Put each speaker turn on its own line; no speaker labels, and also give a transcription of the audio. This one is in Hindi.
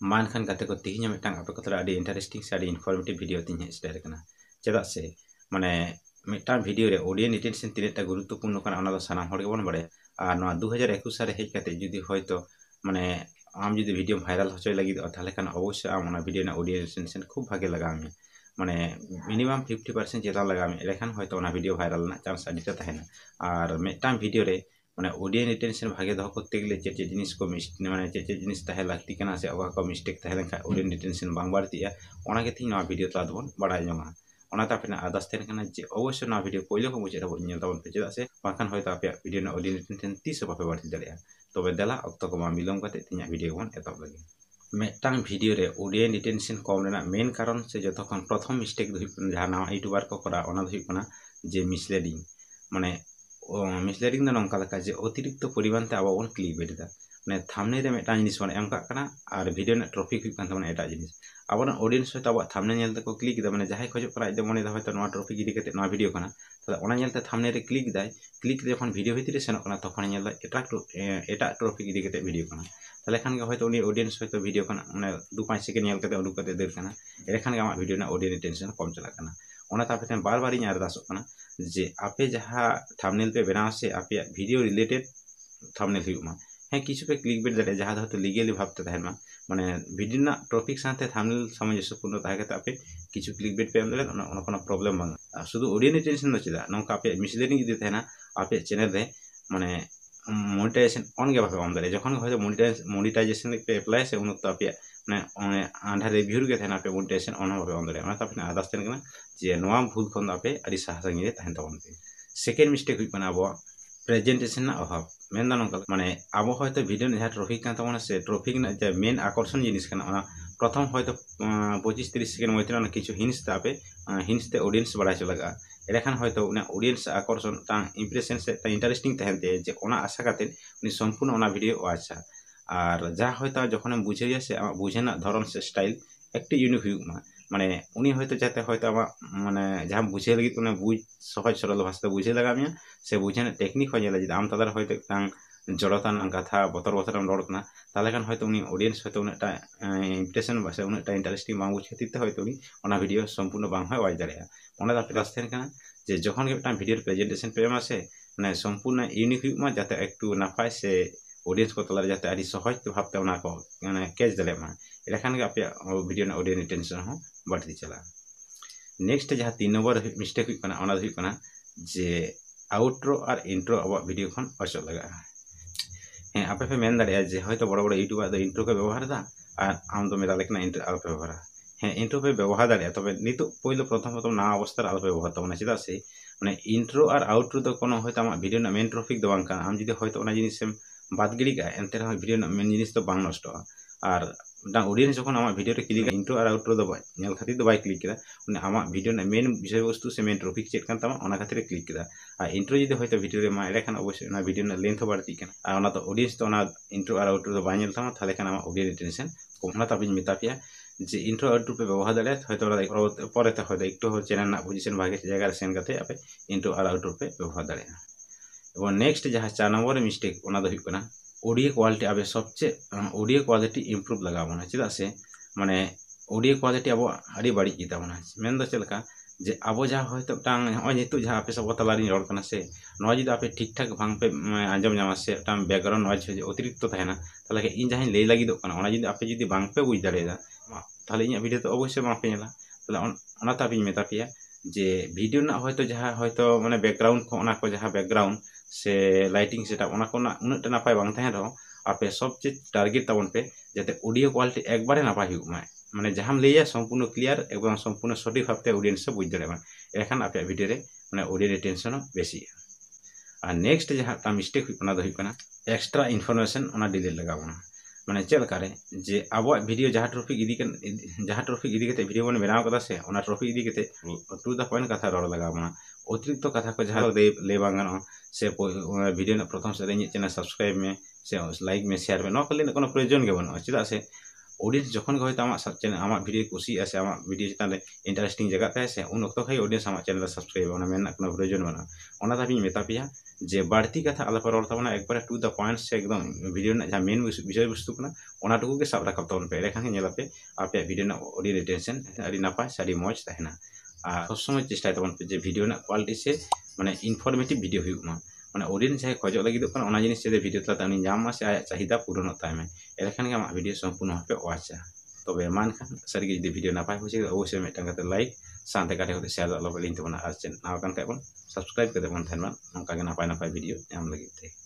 मान खान गाते को तीन मिट्टांग आपे को अड़ी इंटरेस्टिंग से अड़ी इनफॉर्मेटिव वीडियो तीन स्टार करना चेदा से माने मिट्टांग वीडियो रे ऑडियंस रिटेंशन तीनटा गुरुत्वपूर्ण करना ओना दो सानाम हर गेबन बारे और नोआ 2021 साल हेज काते जुदी होयतो माने आम जुदी वीडियो वायरल होचोय लगी ताहले खान अवश्य आम ओना वीडियो ना ऑडियंस रिटेंशन खूब भागे लगामी माने मिनिमम 50% चेता लगामी एलेखान होयतो ओना वीडियो वायरल ना चांस अडिटा तहेना और मिट्टांग वीडियो रे माने ऑडियंस रिटेंशन भागे दो करते गले चे जिनिस को माने चे जिनिस तहे लागती कना से अवा को मिस्टेक तहे लेखा ऑडियंस रिटेंशन बांग बाड़तीया ओना गे थी नोआ वीडियो तला दोन बाड़ाय जोंगा ओना तापे आदास तेन कना जे अवश्य नोआ वीडियो पहले को मुझे रबो नेल ताबन पे चेदा से बाखान होयतो आपे वीडियो ना ऑडियंस रिटेंशन तीस बापे बाड़ती दाड़िया तबे देला अक्तो को मा मिलम काते तिना वीडियो बन एतब लगे मिट्टांग वीडियो रे ऑडियंस रिटेंशन कम रेना मेन कारण से जतो खन प्रथम मिस्टेक जहाँ नवा यूट्यूबर को करा ओना दो जे मिसलीडिंग माने मिसलीडिंग नौका लेका जे अतिरिक्त परिमाण ते आबो बन क्लिक बेटा माने थामनेल रे मिट्टांग जिनिस बन एम काक कना और वीडियो ना ट्रॉफिक हुई कान एटा जिनिस अब ऑडियंस होता अब थामनेल नेलते को क्लिक दा माने जहाय खजो करा इदे मने दा होयतो नोआ ट्रॉफिक इदी कते नोआ वीडियो कना ताले ओना नेलते थामनेल रे क्लिक दाय क्लिक जखन वीडियो भितरे सेनो कना तखन नेल एटा ट्रॉफिक इदी कते वीडियो कना ताले खान के होयतो उनी ऑडियंस होयतो वीडियो कना माने 2-5 सेकेंड नेल कते उडुक कते देर कना एरे खान के आमा वीडियो ना ऑडियंस रिटेंशन कम चला कना ओना तापे तेन बार-बार इन अरदासो कना जे आपे जहाँ थामनेल पे बनाव से आपे वीडियो रिलेटेड थामनेल हुईमा हाँ किछु पे क्लिक बेट दाड़े जहाँ तो लीगली भावते तहन माने वीडियो ना टॉपिक साथे थामनेल सामंजस्यपूर्ण ताहे कते आपे किछु क्लिक बेट पे एम दाड़े ओना कोनो प्रॉब्लम बांग शुधु ऑडियंस रिटेंशन दो चेदा नोका आपे मिसलीडिंग इदी तहना आपे चैनल रे माने मोनेटाइजेशन ऑन गे भावे एम दाड़े जखन होय मोनेटाइजेशन पे अप्लाई से उन तो आपे माने आंधा रिव्यू गे तहना आपे मोनेटाइजेशन ऑन भावे एम दाड़े ओना तापे आदास तेन कना जे नोआ भूल खन आपे अड़ी साहसांगी रे तहन तबन पे सेकेंड मिस्टेक हुई कना अब प्रेजेंटेशन ना अभाव मेन दा नोका माने अब होयतो वीडियो ना ट्रॉफिक कान तबना से ट्रॉफिक ना जे मेन आकर्षण जिनिस कना ओना प्रथम होयतो 25-30 सेकेंड मध्य ना किछु हिंस तापे हिंस ते ऑडियंस बड़ा छ लगा एलेखान होयतो उना ऑडियंस आकर्षण ता इंप्रेशन से ता इंटरेस्टिंग तहनते जे ओना आशा काते उनी संपूर्ण ओना वीडियो वाचा और जा होयतो जखन बुझेया से बुझेना धरन से स्टाइल एकटी यूनिक हुईमा माने उनी होयतो जाते होयतो आमा माने जहाँ बुझे लगी उना बुझ सहज सरल भाषा बुझे लगामिया से बुझेना टेक्निक हो जाला जे आम तादार होयतो तां जड़तान कथा बतर बतर रड़ करना ताले खान होयतो उनी ऑडियंस होयतो उनटा इंप्रेशन से उनटा इंटरेस्टिंग बांग बुझ खातिर होयतो उनी ओना वीडियो संपूर्ण बांग होय वाज दाड़ेया ओना दा प्लस तेन काना जे जखन के मिट्टांग वीडियो प्रेजेंटेशन पे एमा से माने संपूर्ण यूनिक हुईमा जाते एकटू नापाय से ऑडियंस को तलारे जाते आदि सहज भावते उना को माने कैच दाड़े मा एलेखान के आपे वीडियो ना ऑडियंस रिटेंशन हो बढ़ती चला नेक्स्ट जहाँ 3 नंबर मिस्टेक हुई कना ओना हुई कना जे आउट्रो और इंट्रो अब वीडियो खन अचल लगा हाँ आपे पे मेन दाड़े जे होयतो बड़ बड़ यूट्यूबर दो इंट्रो को व्यवहार दा और आम दो मेरा लेकिन इंट्रो आलपे व्यवहार हाँ इंट्रो पे व्यवहार दाड़े तबे नितो पहिलो प्रथम ना अवस्था आलपे व्यवहार तबना चेदा से माने इंट्रो और आउट्रो तो कोनो होयतो आमा वीडियो ना मेन ट्रॉफिक दो बांग काना आम जुदी होयतो ओना जिनिसम बात गिड़ी का एनते रहा वीडियो ना मेन जिनिस तो बांग नष्टोआ और ऑडियंस जखन आमा वीडियो रे क्लिक इंट्रो और आउट्रो दो नेल खातिर दो बाय क्लिक केदा उनी आमा वीडियो ना मेन विषय वस्तु से मेन टॉपिक चेक कान तमा ओना खातिर क्लिक केदा आ इंट्रो जदि होयतो वीडियो रे मा एरे खान अवश्य ना वीडियो ना लेंथ बाड़ती कान आ ओना तो ऑडियंस तो ओना इंट्रो और आउट्रो दो बाय नेल तमा थाले खान आमा ऑडियंस रिटेंशन कोमना ताबिज मिता पिया जे इंट्रो आउट्रो पे व्यवहार दाड़े होयतो परेते होयतो एकटू चैनल ना पोजीशन भागे जगह रे सेन काते आपे इंट्रो और आउट्रो पे व्यवहार दाड़े और नेक्स्ट जहाँ 4 नंबर मिस्टेक ओना दो हुई कना ऑडियो क्वालिटी अब सबचे ऑडियो क्वालिटी इम्प्रूव लगाबना चेदा से माने ऑडियो क्वालिटी अब अड़ी बाड़ी गिताबना मेन दो चलका जे अब जहाँ होयतो टांग होय नितु जहाँ आपे सब तलारी रड़ कना से नोआ जदि आपे ठीक ठाक भांग पे आंजम जामा से टांग बैकग्राउंड नॉइज अतिरिक्त तहना ताले इन जहाँ लई लगी दो कना ओना जदि आपे जदि भांग पे बुझ दाड़ेदा ताले इन वीडियो तो अवश्य मापे नेला ताले ओना तापे मेता पिया जे वीडियो ना होयतो जहाँ होयतो माने बैकग्राउंड को ओना को जहाँ बैकग्राउंड से लाइटिंग सेटअप ओना को ना उनटा नापाय बांग तहन रहो आपे सब चीज टारगेट तबन पे जाते ऑडियो क्वालिटी एक बारे नापाय हुई माने जहाँ लैया संपूर्ण क्लियर एकदम संपूर्ण सटीक भावते ऑडियंस से बुझ दाड़े एखान आपे वीडियो रे माने ऑडियो रिटेंशन बेसी और नेक्स्ट जहाँ मिस्टेक हुई कना दो हुई कना एक्स्ट्रा इनफॉरमेशन ओना डिलीट लगाबना माने चल करे जे अब वीडियो जहाँ ट्रॉफिक इदी कते वीडियो बन बनाव कदा से ओना ट्रॉफिक इदी कते टू द पॉइंट कथा रड़ लगाबना अतिरिक्त कथा को जहाँ ले बांगन से वीडियो ना प्रथम से चैनल सब्सक्राइब में से लाइक में शेयर में न कले कोनो प्रयोजन के बनो चेदा से ऑडियंस जखन गए तो चैनल आम वीडियो कुसिया से आम वीडियो चितान इंटरेस्टिंग जगह तहे से उन वक्त खाई ऑडियंस आम चैनल सब्सक्राइब मेन प्रयोजन बना धाबी मेता पे जे बाढ़ती कथा आलपे रड़ तबना एक टू द पॉइंट से एकदम वीडियो मेन विषय वस्तु टुकु के सब रखा तबन पे एरेखान पे आपे वीडियो ऑडियो रिटेंशन नपाय से मौज तहना सब समय चेष्टा तबन पे वीडियो क्वालिटी से माने इनफॉर्मेटिव वीडियो हुआ माने ऑडियंस जहाँ खोज लगे जिनिस वीडियो तलाते जामा से आया चाहिदा पूरण तायमे एरेखान आम वीडियो संपूर्ण पे वाचा तब मानखान सारी जो वीडियो नपाय हो अवश्य मिट्टन लाइक सानते काटे शेयर आलो लिंक तबना और नावाकान बन सब्सक्राइब करते बन नौका नपाय नपाय वीडियो नाम लगे